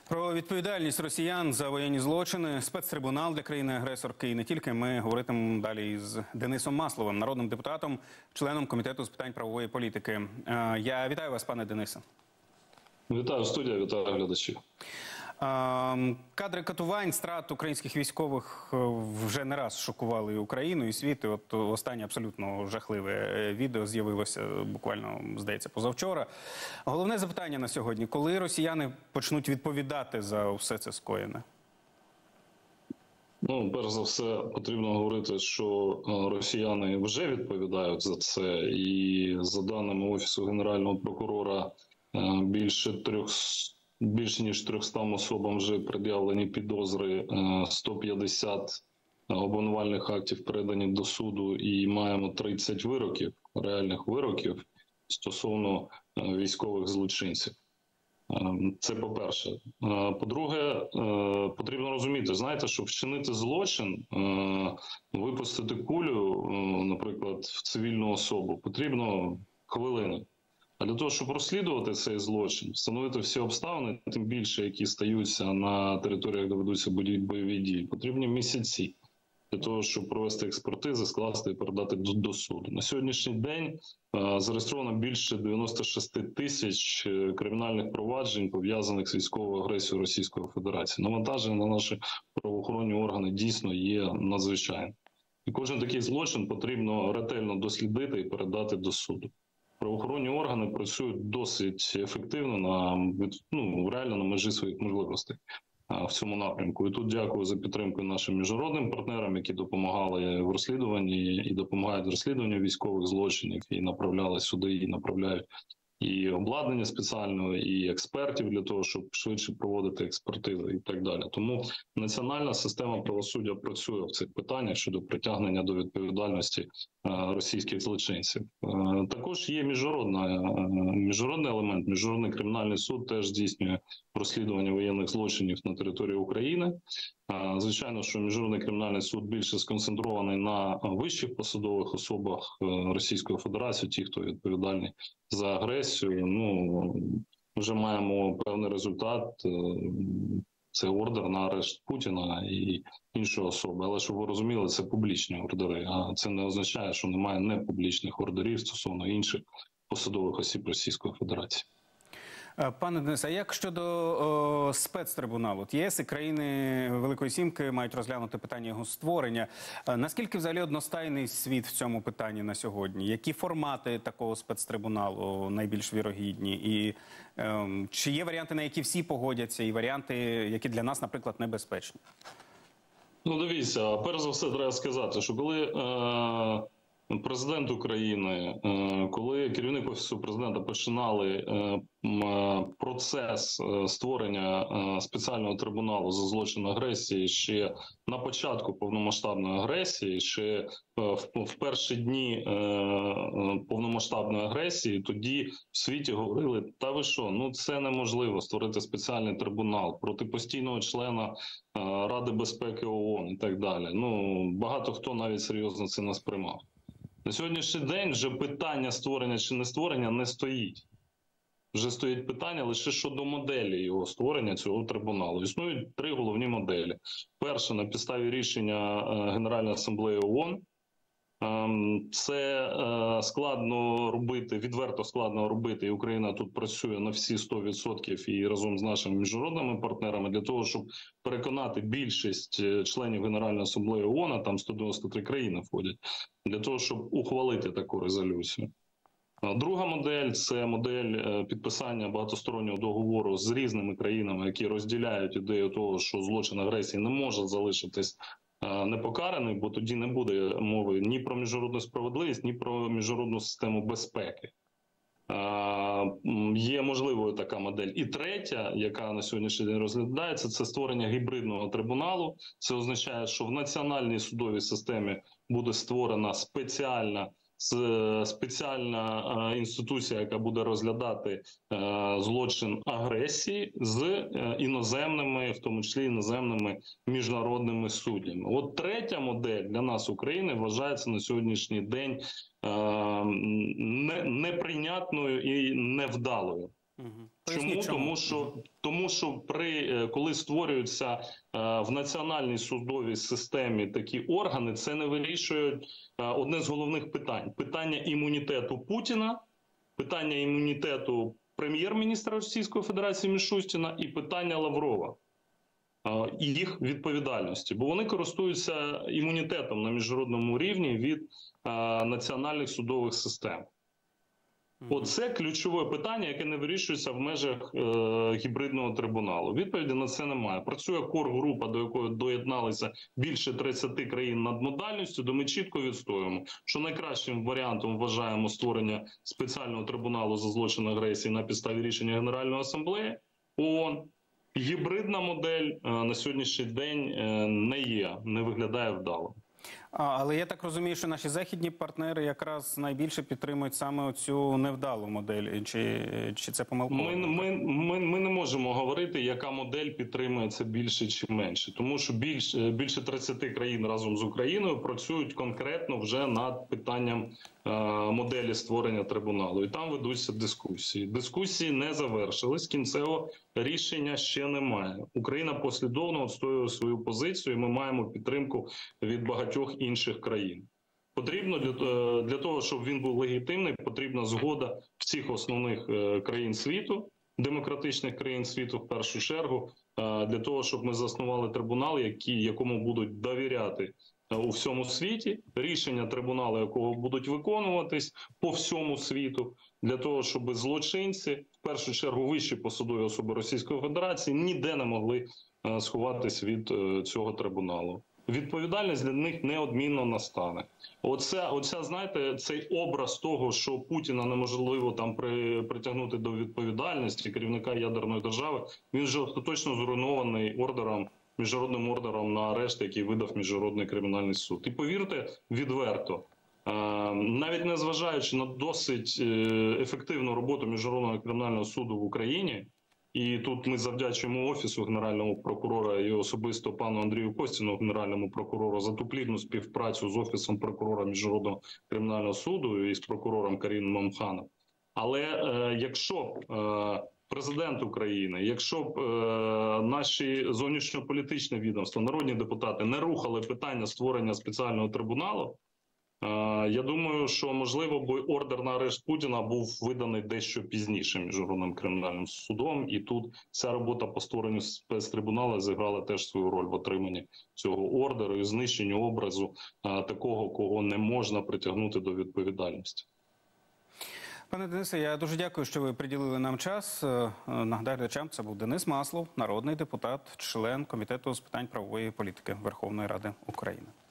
Про відповідальність росіян за воєнні злочини, спецтрибунал для країни-агресорки і не тільки. Ми говоритимемо далі із Денисом Масловим, народним депутатом, членом Комітету з питань правової політики. Я вітаю вас, пане Денисе. Вітаю студія, вітаю глядачів. Кадри катувань, страт українських військових вже не раз шокували і Україну, і світ. І от останнє абсолютно жахливе відео з'явилося буквально, здається, позавчора. Головне запитання на сьогодні: коли росіяни почнуть відповідати за все це скоєне? Ну, перш за все, потрібно говорити, що росіяни вже відповідають за це. І за даними Офісу Генерального прокурора, більш ніж 300 особам вже пред'явлені підозри, 150 обвинувальних актів передані до суду і маємо 30 вироків, реальних вироків стосовно військових злочинців. Це по-перше. По-друге, потрібно розуміти, знаєте, щоб вчинити злочин, випустити кулю, наприклад, в цивільну особу, потрібно хвилини. А для того, щоб розслідувати цей злочин, встановити всі обставини, тим більше, які стаються на територіях, де ведуться бойові дії, потрібні місяці для того, щоб провести експертизи, скласти і передати до суду. На сьогоднішній день зареєстровано більше 96 тисяч кримінальних проваджень, пов'язаних з військовою агресією Російської Федерації. Навантаження на наші правоохоронні органи дійсно є надзвичайним. І кожен такий злочин потрібно ретельно дослідити і передати до суду. Правоохоронні органи працюють досить ефективно, реально на межі своїх можливостей в цьому напрямку. І тут дякую за підтримку нашим міжнародним партнерам, які допомагали в розслідуванні і допомагають в розслідуванні військових злочинів, і направляли сюди, і направляють і обладнання спеціального, і експертів для того, щоб швидше проводити експертизи і так далі. Тому національна система правосуддя працює в цих питаннях щодо притягнення до відповідальності російських злочинців. Також є міжнародний елемент. Міжнародний кримінальний суд теж здійснює розслідування воєнних злочинів на території України. Звичайно, що Міжнародний кримінальний суд більше сконцентрований на вищих посадових особах Російської Федерації, ті, хто відповідальний за агресію. Вже маємо певний результат. Це ордер на арешт Путіна і іншої особи. Але, щоб ви розуміли, це публічні ордери. А це не означає, що немає непублічних ордерів стосовно інших посадових осіб Російської Федерації. Пане Денисе, а як щодо спецтрибуналу? ЄС і країни Великої Сімки мають розглянути питання його створення. Наскільки взагалі одностайний світ в цьому питанні на сьогодні? Які формати такого спецтрибуналу найбільш вірогідні? І чи є варіанти, на які всі погодяться, і варіанти, які для нас, наприклад, небезпечні? Дивіться, перш за все треба сказати, що коли президент України, коли керівник Офісу Президента починали процес створення спеціального трибуналу за злочин агресії ще на початку повномасштабної агресії, ще в перші дні повномасштабної агресії, тоді в світі говорили, та ви що, це неможливо створити спеціальний трибунал проти постійного члена Ради безпеки ООН і так далі. Багато хто навіть серйозно це не сприймав. На сьогоднішній день вже питання створення чи не створення не стоїть. Вже стоїть питання лише щодо моделі його створення, цього трибуналу. Існують три головні моделі. Перша – на підставі рішення Генеральної асамблеї ООН. Це складно робити, відверто складно робити, і Україна тут працює на всі 100% і разом з нашими міжнародними партнерами для того, щоб переконати більшість членів Генеральної асамблеї ООН, а там 193 країни входять, для того, щоб ухвалити таку резолюцію. Друга модель – це модель підписання багатостороннього договору з різними країнами, які розділяють ідею того, що злочин агресії не може залишитись непокараний, бо тоді не буде мови ні про міжнародну справедливість, ні про міжнародну систему безпеки. Є можливою така модель. І третя, яка на сьогоднішній день розглядається, це створення гібридного трибуналу. Це означає, що в національній судовій системі буде створена спеціальна інституція, яка буде розглядати злочин агресії з іноземними, в тому числі іноземними міжнародними суддями. От третя модель для нас, України, вважається на сьогоднішній день неприйнятною і невдалою. Поясніть, Чому? Тому що коли створюються в національній судовій системі такі органи, це не вирішує одне з головних питань: питання імунітету Путіна, питання імунітету прем'єр-міністра Російської Федерації Мішустіна і питання Лаврова і їх відповідальності, бо вони користуються імунітетом на міжнародному рівні від національних судових систем. Оце ключове питання, яке не вирішується в межах гібридного трибуналу. Відповіді на це немає. Працює кор-група, до якої доєдналися більше 30 країн над модальністю, де ми чітко відстоюємо, що найкращим варіантом вважаємо створення спеціального трибуналу за злочин агресії на підставі рішення Генеральної асамблеї ООН. Гібридна модель на сьогоднішній день не виглядає вдало. Але я так розумію, що наші західні партнери якраз найбільше підтримують саме цю невдалу модель. Чи це помилково? Ми не можемо говорити, яка модель підтримується більше чи менше. Тому що більше 30 країн разом з Україною працюють конкретно вже над питанням моделі створення трибуналу. І там ведуться дискусії. Дискусії не завершились, кінцевого рішення ще немає. Україна послідовно відстоює свою позицію, і ми маємо підтримку від багатьох інших країн. Потрібно для того, щоб він був легітимний, потрібна згода всіх основних країн світу, демократичних країн світу в першу чергу, для того, щоб ми заснували трибунал, якому будуть довіряти у всьому світі, рішення трибуналу, якого будуть виконуватись по всьому світу, для того, щоб злочинці, в першу чергу вищі посадові особи Російської Федерації, ніде не могли сховатись від цього трибуналу. Відповідальність для них неодмінно настане. Оця, знаєте, цей образ того, що Путіна неможливо там притягнути до відповідальності, керівника ядерної держави, він вже остаточно зруйнований міжнародним ордером на арешт, який видав Міжнародний кримінальний суд. І повірте відверто, навіть незважаючи на досить ефективну роботу Міжнародного кримінального суду в Україні, і тут ми завдячуємо Офісу Генерального прокурора і особисто пану Андрію Костіну, Генеральному прокурору, за ту плідну співпрацю з Офісом прокурора Міжнародного кримінального суду і з прокурором Каріном Мамханом. Але якщо президент України, якщо б наші зовнішньополітичні відомства, народні депутати не рухали питання створення спеціального трибуналу, я думаю, що, можливо, б ордер на арешт Путіна був виданий дещо пізніше Міжнародним кримінальним судом, і тут ця робота по створенню спецтрибуналу зіграла теж свою роль в отриманні цього ордеру і знищенні образу такого, кого не можна притягнути до відповідальності. Пане Денисе, я дуже дякую, що ви приділили нам час. Нагадаю глядачам, це був Денис Маслов, народний депутат, член Комітету з питань правової політики Верховної Ради України.